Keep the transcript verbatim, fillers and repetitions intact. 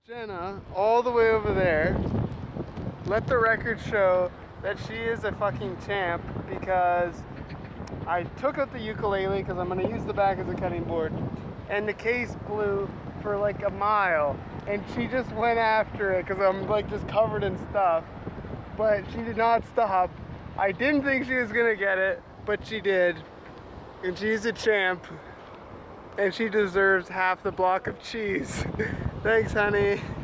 Jenna all the way over there. Let the record show that she is a fucking champ because I took out the ukulele because I'm going to use the back as a cutting board, and the case blew for like a mile, and she just went after it because I'm like just covered in stuff, but she did not stop. I didn't think she was going to get it, but she did, and she's a champ, and she deserves half the block of cheese. Thanks, honey.